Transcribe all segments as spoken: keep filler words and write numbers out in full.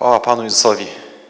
Chwała Panu Jezusowi.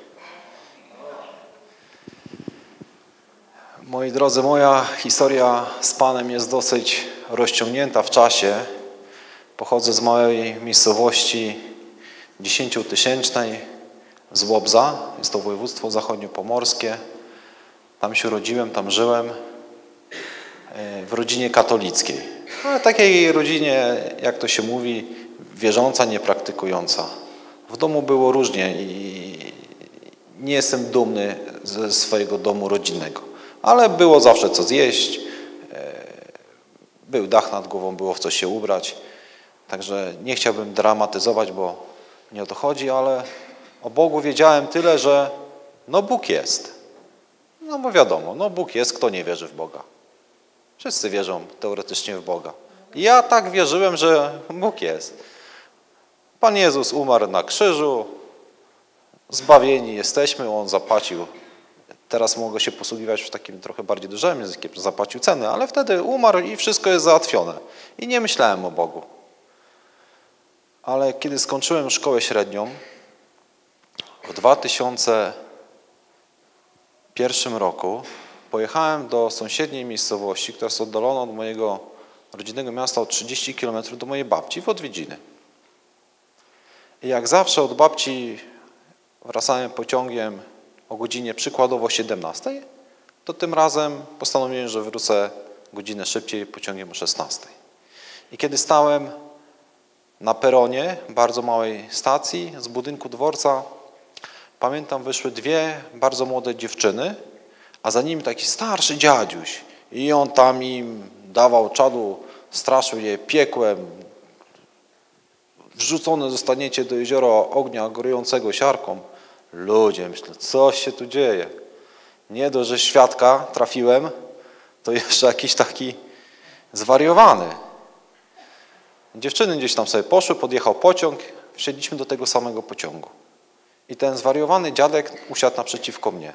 Moi drodzy, moja historia z Panem jest dosyć rozciągnięta w czasie. Pochodzę z małej miejscowości dziesięciotysięcznej z Łobza. Jest to województwo zachodniopomorskie. Tam się urodziłem, tam żyłem w rodzinie katolickiej. Ale takiej rodzinie, jak to się mówi, wierząca, niepraktykująca. W domu było różnie i nie jestem dumny ze swojego domu rodzinnego. Ale było zawsze co zjeść, był dach nad głową, było w co się ubrać. Także nie chciałbym dramatyzować, bo nie o to chodzi, ale o Bogu wiedziałem tyle, że no Bóg jest. No bo wiadomo, no Bóg jest, kto nie wierzy w Boga. Wszyscy wierzą teoretycznie w Boga. Ja tak wierzyłem, że Bóg jest. Pan Jezus umarł na krzyżu, zbawieni jesteśmy, On zapłacił. Teraz mogę się posługiwać w takim trochę bardziej dużym językiem, że zapłacił cenę, ale wtedy umarł i wszystko jest załatwione. I nie myślałem o Bogu. Ale kiedy skończyłem szkołę średnią w dwa tysiące pierwszym roku, pojechałem do sąsiedniej miejscowości, która jest oddalona od mojego rodzinnego miasta o trzydzieści kilometrów, do mojej babci w odwiedziny. I jak zawsze od babci wracałem pociągiem o godzinie przykładowo siedemnastej, to tym razem postanowiłem, że wrócę godzinę szybciej pociągiem o szesnastej. I kiedy stałem na peronie bardzo małej stacji z budynku dworca, pamiętam, wyszły dwie bardzo młode dziewczyny, a za nimi taki starszy dziadziuś. I on tam im dawał czadu, straszył je piekłem. Wrzucone zostaniecie do jeziora ognia gorującego siarką. Ludzie, myślę, co się tu dzieje? Nie dość, że świadka trafiłem, to jeszcze jakiś taki zwariowany. Dziewczyny gdzieś tam sobie poszły, podjechał pociąg, wsiedliśmy do tego samego pociągu. I ten zwariowany dziadek usiadł naprzeciwko mnie.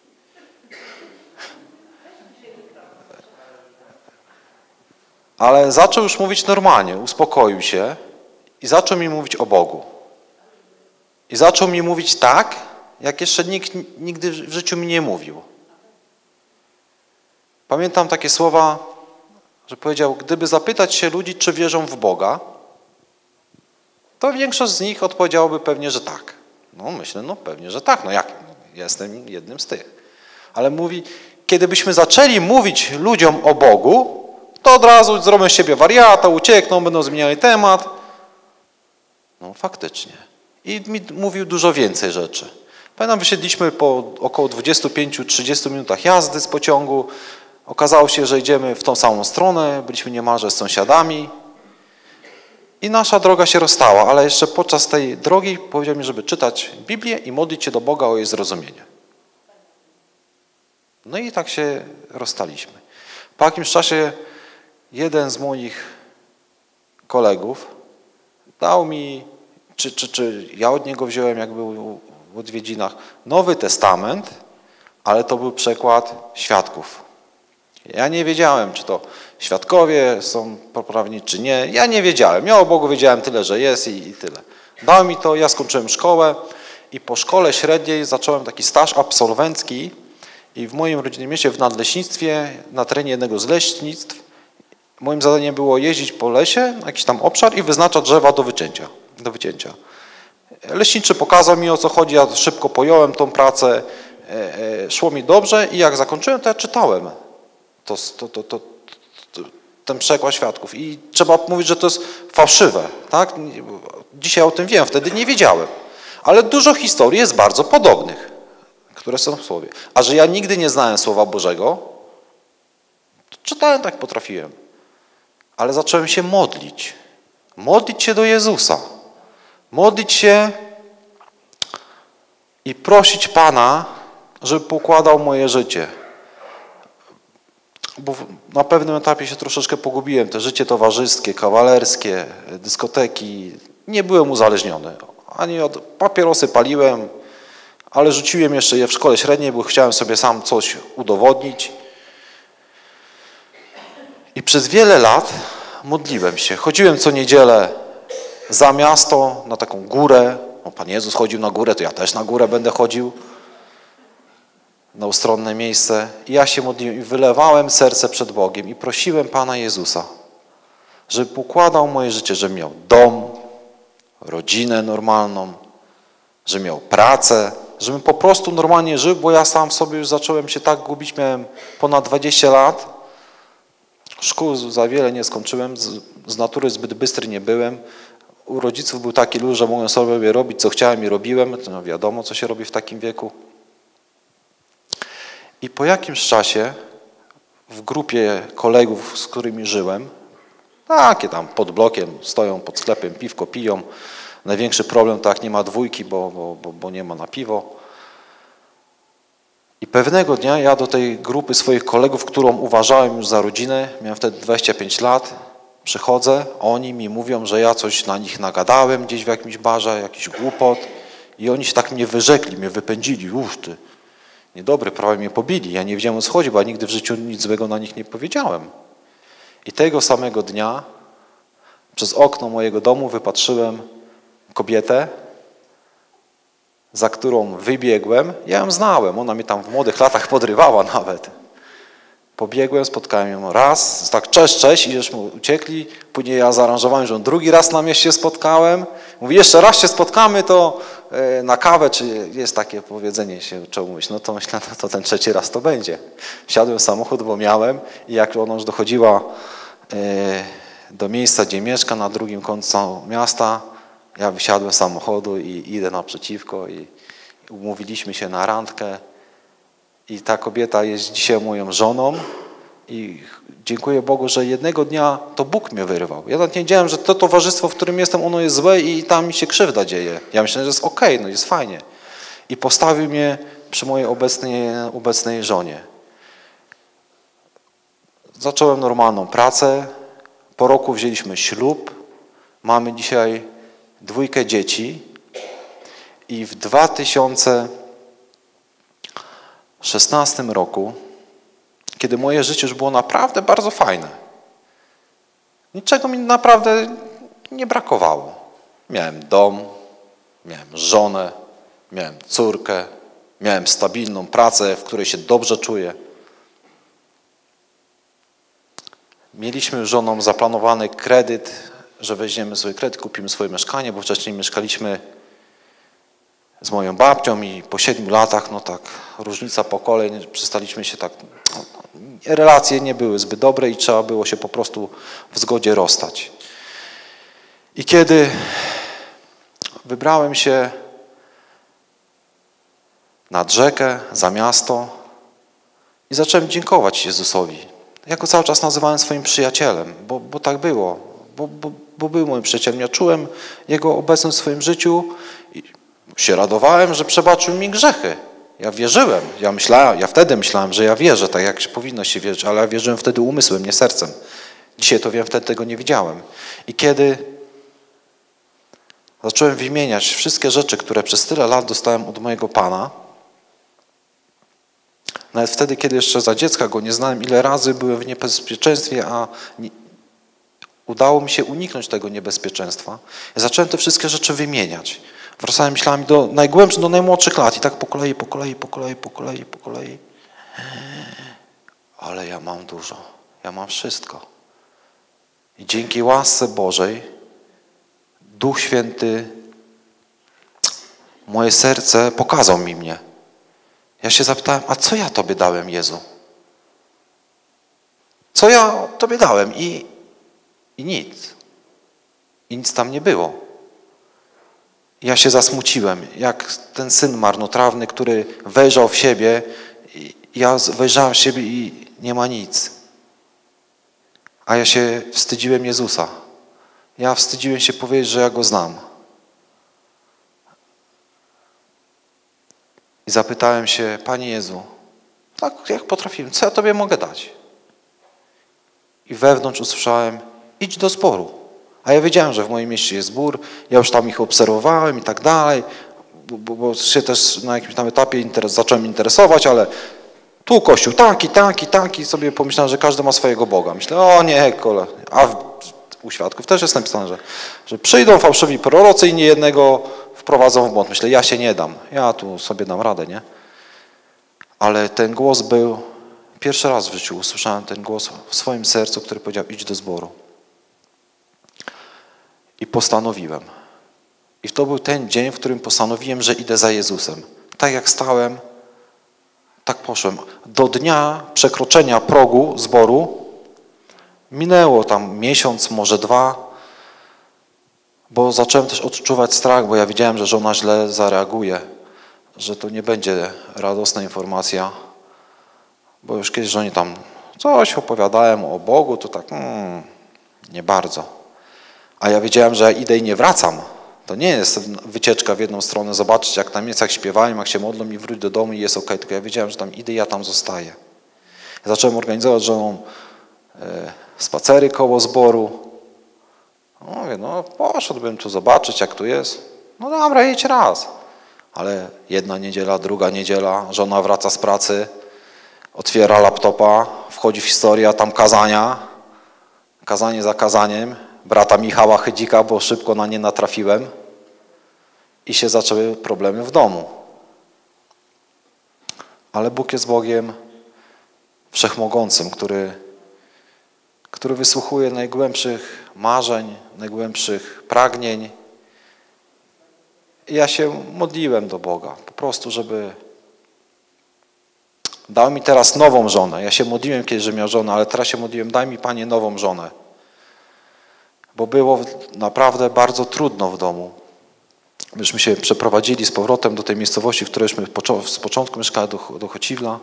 Ale zaczął już mówić normalnie, uspokoił się i zaczął mi mówić o Bogu. I zaczął mi mówić tak, jak jeszcze nikt nigdy w życiu mi nie mówił. Pamiętam takie słowa, że powiedział, gdyby zapytać się ludzi, czy wierzą w Boga, to większość z nich odpowiedziałoby pewnie, że tak. No myślę, no pewnie, że tak. No jak? No, jestem jednym z tych. Ale mówi, kiedy byśmy zaczęli mówić ludziom o Bogu, to od razu zrobią z siebie wariata, uciekną, będą zmieniali temat. No faktycznie. I mi mówił dużo więcej rzeczy. Pamiętam, wysiedliśmy po około dwudziestu pięciu do trzydziestu minutach jazdy z pociągu. Okazało się, że idziemy w tą samą stronę, byliśmy niemalże z sąsiadami. I nasza droga się rozstała, ale jeszcze podczas tej drogi powiedział mi, żeby czytać Biblię i modlić się do Boga o jej zrozumienie. No i tak się rozstaliśmy. Po jakimś czasie jeden z moich kolegów dał mi, czy, czy, czy ja od niego wziąłem, jak był w odwiedzinach, Nowy Testament, ale to był przekład Świadków. Ja nie wiedziałem, czy to świadkowie są poprawni, czy nie. Ja nie wiedziałem. Ja o Bogu wiedziałem tyle, że jest i, i tyle. Dał mi to, ja skończyłem szkołę i po szkole średniej zacząłem taki staż absolwencki i w moim rodzinnym mieście w nadleśnictwie, na terenie jednego z leśnictw, moim zadaniem było jeździć po lesie, na jakiś tam obszar i wyznaczać drzewa do wycięcia. Do wycięcia. Leśniczy pokazał mi, o co chodzi, ja szybko pojąłem tą pracę, e, e, szło mi dobrze i jak zakończyłem, to ja czytałem to, to, to, to, to, ten przekład Świadków. I trzeba mówić, że to jest fałszywe. Tak? Dzisiaj o tym wiem, wtedy nie wiedziałem. Ale dużo historii jest bardzo podobnych, które są w Słowie. A że ja nigdy nie znałem Słowa Bożego, to czytałem tak potrafiłem. Ale zacząłem się modlić. Modlić się do Jezusa. Modlić się i prosić Pana, żeby pokładał moje życie. Bo na pewnym etapie się troszeczkę pogubiłem. To życie towarzyskie, kawalerskie, dyskoteki. Nie byłem uzależniony. Ani od papierosy paliłem, ale rzuciłem jeszcze je w szkole średniej, bo chciałem sobie sam coś udowodnić. I przez wiele lat modliłem się. Chodziłem co niedzielę za miasto, na taką górę, No, Pan Jezus chodził na górę, to ja też na górę będę chodził. Na ustronne miejsce. I ja się modliłem i wylewałem serce przed Bogiem i prosiłem Pana Jezusa, żeby układał moje życie, żebym miał dom, rodzinę normalną, żebym miał pracę, żebym po prostu normalnie żył, bo ja sam sobie już zacząłem się tak gubić, miałem ponad dwadzieścia lat, szkół za wiele nie skończyłem, z, z natury zbyt bystry nie byłem, u rodziców był taki luz, że mogłem sobie robić co chciałem i robiłem, no wiadomo co się robi w takim wieku. I po jakimś czasie w grupie kolegów, z którymi żyłem, takie tam pod blokiem stoją, pod sklepem, piwko piją. Największy problem to jak nie ma dwójki, bo, bo, bo, bo nie ma na piwo. I pewnego dnia ja do tej grupy swoich kolegów, którą uważałem już za rodzinę, miałem wtedy dwadzieścia pięć lat, przychodzę, oni mi mówią, że ja coś na nich nagadałem gdzieś w jakimś barze, jakiś głupot i oni się tak mnie wyrzekli, mnie wypędzili. Uż ty, niedobry, prawie mnie pobili. Ja nie wiedziałem o co chodzi, bo ja nigdy w życiu nic złego na nich nie powiedziałem. I tego samego dnia przez okno mojego domu wypatrzyłem kobietę, za którą wybiegłem. Ja ją znałem, ona mnie tam w młodych latach podrywała nawet. Pobiegłem, spotkałem ją raz, tak cześć, cześć i żeśmy uciekli. Później ja zaaranżowałem, że ją drugi raz na mieście spotkałem. Mówi, jeszcze raz się spotkamy, to na kawę, czy jest takie powiedzenie się trzeba mówić, no to myślę, no to ten trzeci raz to będzie. Wsiadłem w samochód, bo miałem i jak ona już dochodziła do miejsca, gdzie mieszka, na drugim końcu miasta, ja wysiadłem z samochodu i idę naprzeciwko i umówiliśmy się na randkę i ta kobieta jest dzisiaj moją żoną i dziękuję Bogu, że jednego dnia to Bóg mnie wyrwał. Ja nawet nie wiedziałem, że to towarzystwo, w którym jestem, ono jest złe i tam mi się krzywda dzieje. Ja myślałem, że jest okej, no jest fajnie. I postawił mnie przy mojej obecnej, obecnej żonie. Zacząłem normalną pracę, po roku wzięliśmy ślub, mamy dzisiaj dwójkę dzieci i w dwa tysiące szesnastym roku, kiedy moje życie już było naprawdę bardzo fajne, niczego mi naprawdę nie brakowało. Miałem dom, miałem żonę, miałem córkę, miałem stabilną pracę, w której się dobrze czuję. Mieliśmy z żoną zaplanowany kredyt, że weźmiemy sobie kredyt, kupimy swoje mieszkanie, bo wcześniej mieszkaliśmy z moją babcią i po siedmiu latach, no tak, różnica pokoleń, przestaliśmy się tak, no, relacje nie były zbyt dobre i trzeba było się po prostu w zgodzie rozstać. I kiedy wybrałem się nad rzekę, za miasto i zacząłem dziękować Jezusowi. Ja go cały czas nazywałem swoim przyjacielem, bo, bo tak było, bo, bo, bo był moim przyjacielem. Ja czułem Jego obecność w swoim życiu i się radowałem, że przebaczył mi grzechy. Ja wierzyłem, ja myślałem, ja wtedy myślałem, że ja wierzę, tak jak powinno się wierzyć, ale ja wierzyłem wtedy umysłem, nie sercem. Dzisiaj to wiem, wtedy tego nie widziałem. I kiedy zacząłem wymieniać wszystkie rzeczy, które przez tyle lat dostałem od mojego Pana, nawet wtedy, kiedy jeszcze za dziecka Go nie znałem, ile razy byłem w niebezpieczeństwie, a nie, udało mi się uniknąć tego niebezpieczeństwa. Ja zacząłem te wszystkie rzeczy wymieniać. Wracałem myślami do najgłębszych, do najmłodszych lat i tak po kolei, po kolei, po kolei, po kolei, po kolei. Ale ja mam dużo. Ja mam wszystko. I dzięki łasce Bożej Duch Święty moje serce pokazał mi mnie. Ja się zapytałem, a co ja Tobie dałem, Jezu? Co ja Tobie dałem? I, i nic. I nic tam nie było. Ja się zasmuciłem, jak ten syn marnotrawny, który wejrzał w siebie. Ja wejrzałem w siebie i nie ma nic. A ja się wstydziłem Jezusa. Ja wstydziłem się powiedzieć, że ja Go znam. I zapytałem się, Panie Jezu, tak jak potrafiłem, co ja Tobie mogę dać? I wewnątrz usłyszałem, idź do zboru. A ja wiedziałem, że w moim mieście jest zbór, ja już tam ich obserwowałem i tak dalej, bo, bo się też na jakimś tam etapie interes, zacząłem interesować, ale tu kościół taki, taki, taki, sobie pomyślałem, że każdy ma swojego Boga. Myślę, o nie, kole, a w, u świadków też jest napisane, że, że przyjdą fałszywi prorocy i nie jednego wprowadzą w błąd. Myślę, ja się nie dam, ja tu sobie dam radę, nie? Ale ten głos był, pierwszy raz w życiu usłyszałem ten głos w swoim sercu, który powiedział, idź do zboru. I postanowiłem. I to był ten dzień, w którym postanowiłem, że idę za Jezusem. Tak jak stałem, tak poszłem. Do dnia przekroczenia progu zboru minęło tam miesiąc, może dwa, bo zacząłem też odczuwać strach, bo ja wiedziałem, że żona źle zareaguje, że to nie będzie radosna informacja, bo już kiedyś żonie tam coś opowiadałem o Bogu, to tak hmm, nie bardzo. A ja wiedziałem, że ja idę i nie wracam. To nie jest wycieczka w jedną stronę, zobaczyć jak tam jest, jak śpiewają, jak się modlą i wróć do domu i jest okej. Tylko ja wiedziałem, że tam idę i ja tam zostaję. Ja zacząłem organizować z żoną e, spacery koło zboru. No, mówię, no poszedłbym tu zobaczyć, jak tu jest. No dobra, jedź raz. Ale jedna niedziela, druga niedziela, żona wraca z pracy, otwiera laptopa, wchodzi w historię, tam kazania, kazanie za kazaniem, brata Michała Chydzika, bo szybko na nie natrafiłem i się zaczęły problemy w domu. Ale Bóg jest Bogiem wszechmogącym, który, który wysłuchuje najgłębszych marzeń, najgłębszych pragnień. I ja się modliłem do Boga, po prostu, żeby dał mi teraz nową żonę. Ja się modliłem kiedyś, że miał żonę, ale teraz się modliłem, daj mi Panie nową żonę. Bo było naprawdę bardzo trudno w domu. Myśmy się przeprowadzili z powrotem do tej miejscowości, w którejśmy z początku mieszkali, do, do Chociwla.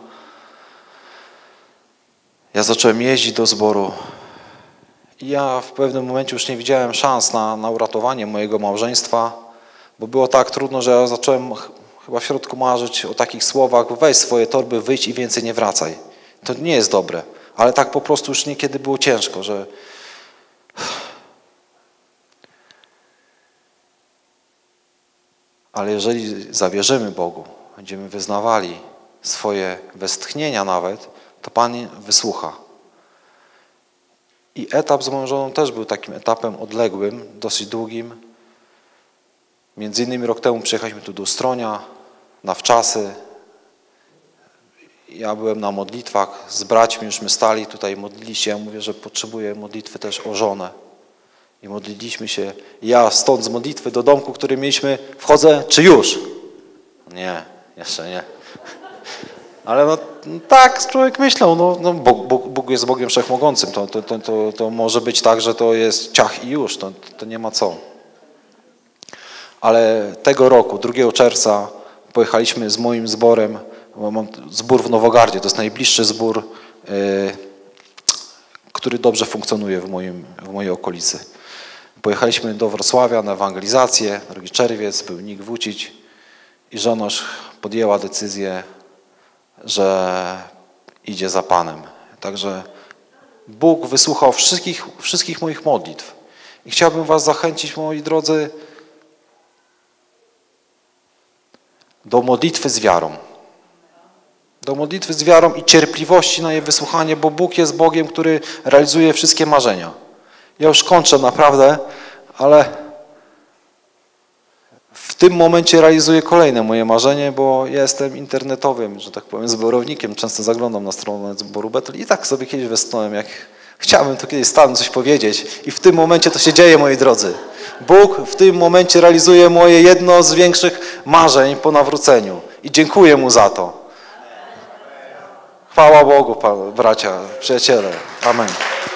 Ja zacząłem jeździć do zboru. I ja w pewnym momencie już nie widziałem szans na, na uratowanie mojego małżeństwa, bo było tak trudno, że ja zacząłem chyba w środku marzyć o takich słowach, weź swoje torby, wyjdź i więcej nie wracaj. To nie jest dobre, ale tak po prostu już niekiedy było ciężko, że ale jeżeli zawierzymy Bogu, będziemy wyznawali swoje westchnienia nawet, to Pan wysłucha. I etap z moją żoną też był takim etapem odległym, dosyć długim. Między innymi rok temu przyjechaliśmy tu do Ustronia, na wczasy. Ja byłem na modlitwach, z braćmi jużśmy stali tutaj, modlili się. Ja mówię, że potrzebuję modlitwy też o żonę. I modliliśmy się. Ja stąd z modlitwy do domku, który mieliśmy, wchodzę, czy już? Nie, jeszcze nie. Ale no, tak człowiek myślał, no, no Bóg, Bóg, Bóg jest Bogiem Wszechmogącym. To, to, to, to, to może być tak, że to jest ciach i już, to, to nie ma co. Ale tego roku, drugiego czerwca, pojechaliśmy z moim zborem, mam zbór w Nowogardzie, to jest najbliższy zbór, yy, który dobrze funkcjonuje w, moim, w mojej okolicy. Pojechaliśmy do Wrocławia na ewangelizację, drugi czerwiec, był Nik Wójcić i żona podjęła decyzję, że idzie za Panem. Także Bóg wysłuchał wszystkich, wszystkich moich modlitw. I chciałbym was zachęcić, moi drodzy, do modlitwy z wiarą. Do modlitwy z wiarą i cierpliwości na jej wysłuchanie, bo Bóg jest Bogiem, który realizuje wszystkie marzenia. Ja już kończę naprawdę, ale w tym momencie realizuję kolejne moje marzenie, bo ja jestem internetowym, że tak powiem, zborownikiem. Często zaglądam na stronę zboru Betel i tak sobie kiedyś westchnąłem, jak chciałbym tu kiedyś stanąć, coś powiedzieć. I w tym momencie to się dzieje, moi drodzy. Bóg w tym momencie realizuje moje jedno z większych marzeń po nawróceniu. I dziękuję Mu za to. Chwała Bogu, bracia, przyjaciele. Amen.